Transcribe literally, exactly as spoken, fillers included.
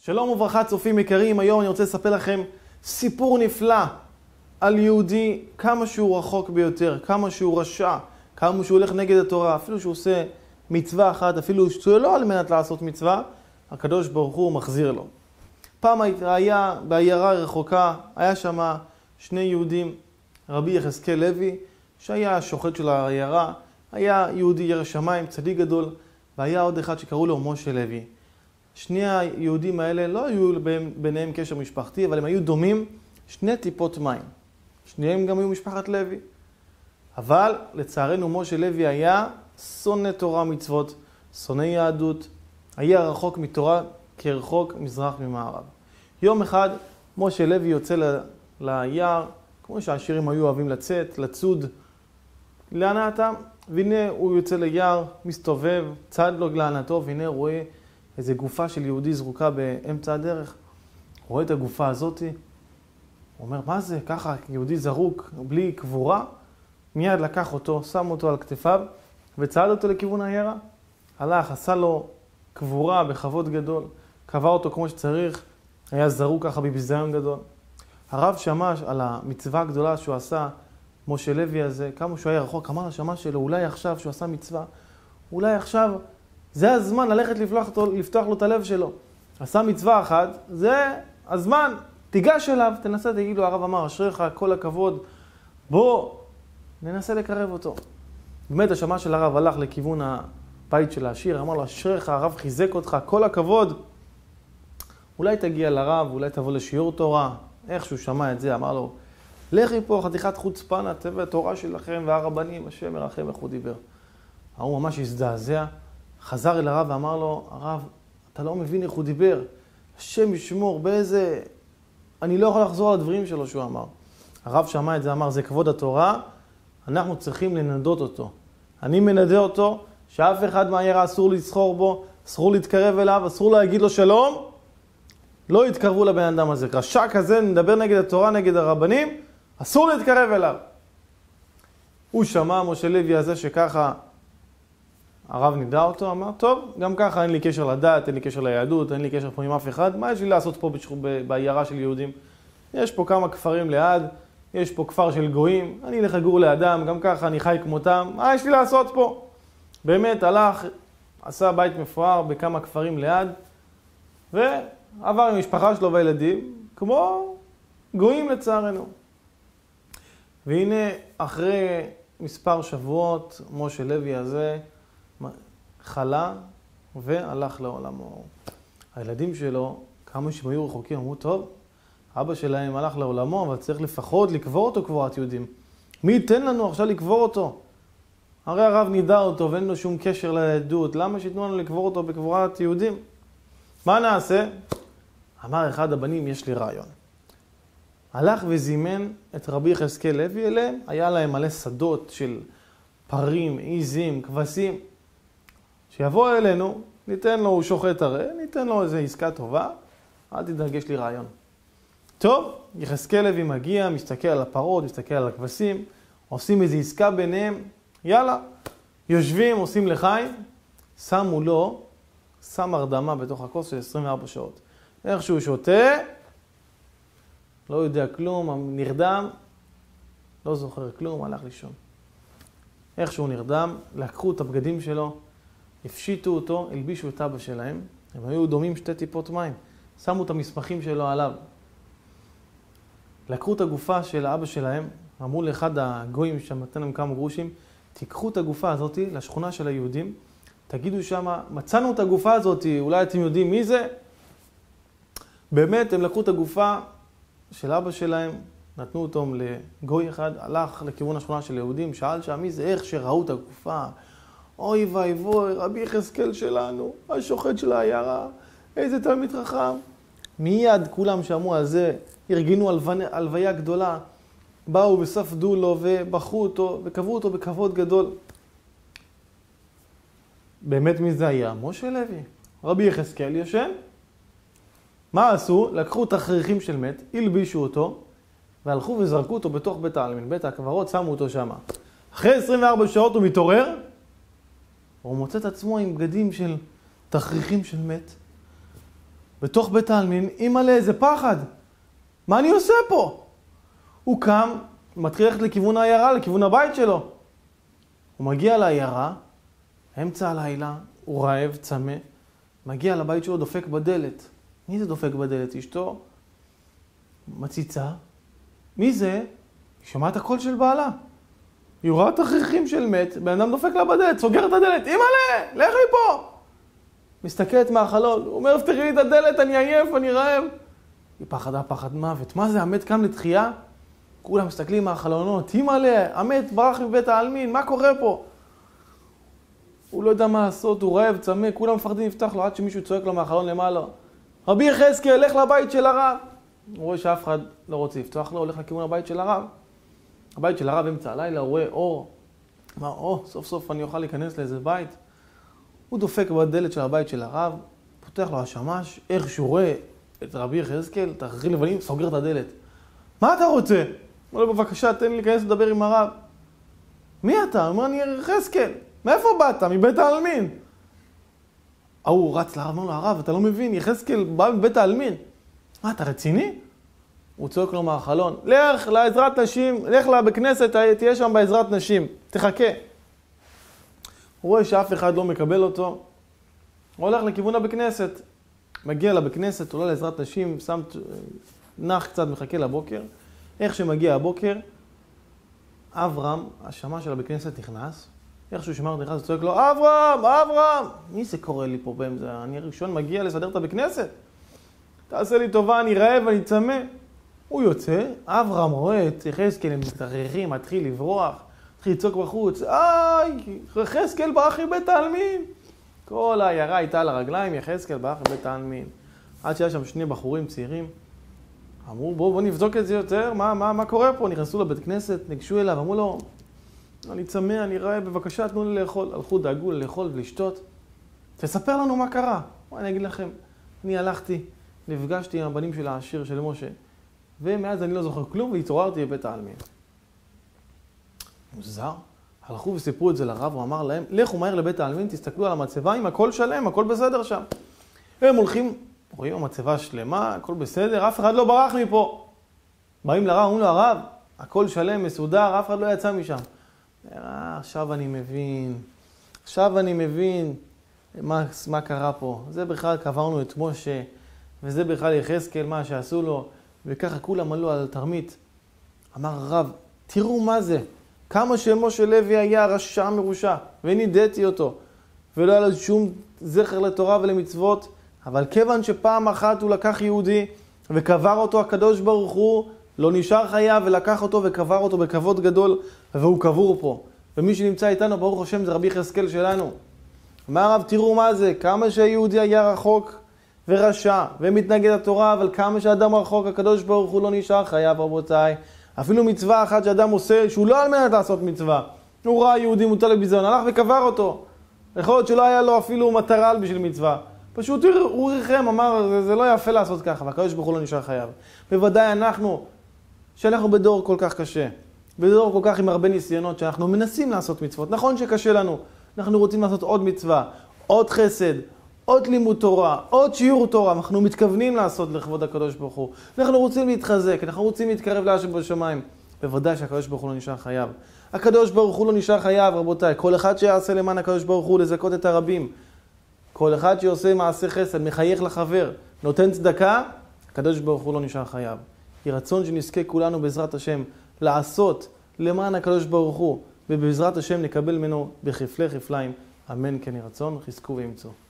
שלום וברכה צופים יקרים, היום אני רוצה לספר לכם סיפור נפלא על יהודי, כמה שהוא רחוק ביותר, כמה שהוא רשע, כמה שהוא הולך נגד התורה, אפילו שהוא עושה מצווה אחת, אפילו שהוא לא על מנת לעשות מצווה, הקדוש ברוך הוא מחזיר לו. פעם היה בעיירה רחוקה, היה שם שני יהודים, רבי יחזקאל לוי, שהיה השוחט של העיירה, היה יהודי ירא שמיים, צדיק גדול, והיה עוד אחד שקראו לו משה לוי. שני היהודים האלה לא היו ביניהם קשר משפחתי, אבל הם היו דומים שני טיפות מים. שניהם גם היו משפחת לוי. אבל לצערנו משה לוי היה שונא תורה מצוות, שונא יהדות, היה רחוק מתורה כרחוק מזרח ממערב. יום אחד משה לוי יוצא ל... ליער, כמו שהעשירים היו אוהבים לצאת, לצוד להנאתם, והנה הוא יוצא ליער, מסתובב, צד לו להנאתו, והנה רואה איזו גופה של יהודי זרוקה באמצע הדרך. רואה את הגופה הזאת, הוא אומר, מה זה? ככה יהודי זרוק, בלי קבורה? מיד לקח אותו, שם אותו על כתפיו, וצעד אותו לכיוון העיירה. הלך, עשה לו קבורה בכבוד גדול, קבע אותו כמו שצריך, היה זרוק ככה בביזיון גדול. הרב שמע על המצווה הגדולה שהוא עשה, משה לוי הזה, כמה שהוא היה רחוק, אמר לשמע שלו, אולי עכשיו שהוא עשה מצווה, אולי עכשיו זה הזמן ללכת לפתוח, לפתוח לו את הלב שלו. עשה מצווה אחת, זה הזמן, תיגש אליו, תנסה, תגיד לו, הרב אמר, אשריך, כל הכבוד, בוא, ננסה לקרב אותו. באמת השמע של הרב הלך לכיוון הבית של העשיר, אמר לו, אשריך, הרב חיזק אותך, כל הכבוד. אולי תגיע לרב, אולי תבוא לשיעור תורה. איך שהוא שמע את זה, אמר לו, לכי פה חתיכת חוצפן, הטבע התורה שלכם והרבנים, השם מרחם איך הוא דיבר. הוא ממש הזדעזע, חזר אל הרב ואמר לו, הרב, אתה לא מבין איך הוא דיבר. השם ישמור באיזה... אני לא יכול לחזור על הדברים שלו שהוא אמר. הרב שמע את זה, אמר, זה כבוד התורה, אנחנו צריכים לנדות אותו. אני מנדה אותו, שאף אחד מהעיירה אסור לסחור בו, אסור להתקרב אליו, אסור להגיד לו שלום, לא יתקרבו לבן אדם הזה. רשע כזה, נדבר נגד התורה, נגד הרבנים, אסור להתקרב אליו. הוא שמע, משה לוי הזה, שככה הרב נידע אותו, אמר, טוב, גם ככה אין לי קשר לדת, אין לי קשר ליהדות, אין לי קשר פה עם אף אחד, מה יש לי לעשות פה בעיירה של יהודים? יש פה כמה כפרים ליד, יש פה כפר של גויים, אני אלך לגור לאדם, גם ככה אני חי כמותם, מה יש לי לעשות פה? באמת הלך, עשה בית מפואר בכמה כפרים ליד, ועבר עם משפחה שלו והילדים, כמו גויים לצערנו. והנה אחרי מספר שבועות, משה לוי הזה חלה והלך לעולמו. הילדים שלו, כמה שהם היו רחוקים, אמרו, טוב, אבא שלהם הלך לעולמו, אבל צריך לפחות לקבור אותו קבורת יהודים. מי ייתן לנו עכשיו לקבור אותו? הרי הרב נידע אותו ואין לו שום קשר ליהדות, למה שיתנו לנו לקבור אותו בקבורת יהודים? מה נעשה? אמר אחד הבנים, יש לי רעיון. הלך וזימן את רבי יחזקאל לוי אליהם, היה להם מלא שדות של פרים, עיזים, כבשים. שיבוא אלינו, ניתן לו, הוא שוחט הרי, ניתן לו איזו עסקה טובה, אל תדאג, יש לי רעיון. טוב, יחזקאל לוי מגיע, מסתכל על הפרות, מסתכל על הכבשים, עושים איזו עסקה ביניהם, יאללה, יושבים, עושים לחיים, שמו לו, שם הרדמה בתוך הכוס של עשרים וארבע שעות. איך שהוא שותה, לא יודע כלום, נרדם, לא זוכר כלום, הלך לישון. איך שהוא נרדם, לקחו את הבגדים שלו, הפשיטו אותו, הלבישו את אבא שלהם, הם היו דומים שתי טיפות מים, שמו את המסמכים שלו עליו. לקחו את הגופה של האבא שלהם, אמרו לאחד הגויים שנתן להם כמה גרושים, תיקחו את הגופה הזאת לשכונה של היהודים, תגידו שמה, מצאנו את הגופה הזאת, אולי אתם יודעים מי זה? באמת הם לקחו את הגופה של אבא שלהם, נתנו אותו לגוי אחד, הלך לכיוון השכונה של יהודים, שאל שם מי זה, איך שראו את הגופה, אוי ואבוי, רבי יחזקאל שלנו, השוחט של העיירה, איזה תלמיד חכם. מיד כולם שמעו על זה, ארגנו הלוויה גדולה, באו וספדו לו ובחרו אותו וקברו אותו בכבוד גדול. באמת מי זה היה? משה לוי. רבי יחזקאל ישן. מה עשו? לקחו תכריכים של מת, הלבישו אותו, והלכו וזרקו אותו בתוך בית העלמין, בית הקברות, שמו אותו שם. אחרי עשרים וארבע שעות הוא מתעורר, הוא מוצא את עצמו עם בגדים של תכריכים של מת. בתוך בית העלמין, אימא'לה, איזה פחד. מה אני עושה פה? הוא קם, מתחיל ללכת לכיוון העיירה, לכיוון הבית שלו. הוא מגיע לעיירה, אמצע הלילה, הוא רעב, צמא, מגיע לבית שלו, דופק בדלת. מי זה דופק בדלת? אשתו מציצה. מי זה? היא שומעת את הקול של בעלה. היא רואה את החיכים של מת, בן אדם דופק לה בדלת, סוגר את הדלת, אימא'לה, לך לי פה! מסתכלת מהחלון, הוא אומר, פתחי לי את הדלת, אני עייף, אני רעב. היא פחדה, פחד מוות. מה זה, המת קם לתחייה? כולם מסתכלים מהחלונות, אימא'לה, המת ברח מבית העלמין, מה קורה פה? הוא לא יודע מה לעשות, הוא רעב, צמא, כולם מפחדים לפתח לו עד שמישהו צועק לו מהחלון למעלה. רבי יחזקאל, לך לבית של הרב. הוא רואה שאף אחד לא רוצה לפתוח לו, הולך לכיוון הבית של הרב. הבית של הרב אמצע הלילה, הוא רואה אור. מה, או, סוף סוף אני אוכל להיכנס לאיזה בית. הוא דופק בדלת של הבית של הרב, פותח לו השמש, איך שהוא רואה את רבי יחזקאל, את החכים לבנים, סוגר את הדלת. מה אתה רוצה? הוא אומר, בבקשה, תן לי להיכנס לדבר עם הרב. מי אתה? הוא אומר, אני יחזקאל. מאיפה באת? מבית העלמין. הוא רץ לרב, אומר לו, הרב, אתה לא מבין, יחזקאל בא מבית העלמין. מה, אתה רציני? הוא צועק לו מהחלון, לך לעזרת נשים, לך לה בכנסת, תהיה שם בעזרת נשים, תחכה. הוא רואה שאף אחד לא מקבל אותו, הוא הולך לכיוון הבכנסת. מגיע לבכנסת, עולה לעזרת נשים, שם נח קצת, מחכה לבוקר. איך שמגיע הבוקר, אברהם, השמש של הבכנסת נכנס, איך שהוא שמע נכנס, הוא צועק לו, אברהם, אברהם! מי זה קורא לי פה באמצע? אני ראשון מגיע לסדר את הבכנסת. תעשה לי טובה, אני רעב, אני צמא. הוא יוצא, אברהם רואה את יחזקאל, הם מתרחים, מתחיל לברוח, מתחיל לצעוק בחוץ, איי, יחזקאל ברח מבית העלמין. כל העיירה הייתה על הרגליים, יחזקאל ברח מבית העלמין. עד שהיה שם שני בחורים צעירים, אמרו, בוא, בוא נבדוק את זה יותר, מה, מה, מה קורה פה? נכנסו לבית כנסת, ניגשו אליו, אמרו לו, אני צמא, אני רעב, בבקשה, תנו לי לאכול. הלכו, דאגו לאכול ולשתות. תספר לנו מה קרה. אני אגיד לכם, אני הלכתי, נפגשתי עם הבנים של העשיר של משה, ומאז אני לא זוכר כלום, והתעוררתי בבית העלמין. מוזר. הלכו וסיפרו את זה לרב, הוא אמר להם, לכו מהר לבית העלמין, תסתכלו על המצבה, אם הכל שלם, הכל בסדר שם. הם הולכים, רואים המצבה שלמה, הכל בסדר, אף אחד לא ברח מפה. באים לרב, אומרים לו, הרב, הכל שלם, מסודר, אף אחד לא יצא משם. אה, עכשיו אני מבין, עכשיו אני מבין מה, מה קרה פה. זה בכלל קברנו את משה, וזה בכלל יחזקאל, מה שעשו לו, וככה כולם עלו על תרמית. אמר הרב, תראו מה זה, כמה שמשה לוי היה רשע מרושע, ונידתי אותו, ולא היה לו שום זכר לתורה ולמצוות, אבל כיוון שפעם אחת הוא לקח יהודי, וקבר אותו הקדוש ברוך הוא, לא נשאר חייו, ולקח אותו וקבר אותו בכבוד גדול, והוא קבור פה. ומי שנמצא איתנו, ברוך השם, זה רבי יחזקאל שלנו. אמר הרב, תראו מה זה, כמה שהיהודי היה רחוק ורשע, ומתנגד לתורה, אבל כמה שאדם רחוק, הקדוש ברוך הוא לא נשאר חייו, רבותיי. אפילו מצווה אחת שאדם עושה, שהוא לא על מנת לעשות מצווה. הוא ראה יהודי מוטל לביזיון, הלך וקבר אותו. יכול להיות שלא היה לו אפילו מטרה בשביל מצווה. פשוט הוא ריחם, אמר, זה, זה לא יפה לעשות ככה, והקדוש ברוך הוא לא נשאר חייו. בוודאי אנחנו, שאנחנו בדור כל כך קשה, בדור כל כך עם הרבה ניסיונות, שאנחנו מנסים לעשות מצוות. נכון שקשה לנו, אנחנו רוצים לעשות עוד מצווה, עוד חסד, עוד לימוד תורה, עוד שיעור תורה, אנחנו מתכוונים לעשות לכבוד הקדוש ברוך הוא. אנחנו רוצים להתחזק, אנחנו רוצים להתקרב להשם בשמיים. בוודאי שהקדוש ברוך הוא לא נשאר חייו. הקדוש ברוך הוא לא נשאר חייו, רבותיי. כל אחד שיעשה למען הקדוש ברוך הוא לזכות את הרבים. כל אחד שעושה מעשה חסד, מחייך לחבר, נותן צדקה, הקדוש ברוך הוא לא נשאר חייו. יהי רצון שנזכה כולנו בעזרת השם לעשות למען הקדוש ברוך הוא, ובעזרת השם נקבל ממנו בכפלי כפליים. אמן כן יהי רצון, חזקו ואמצו.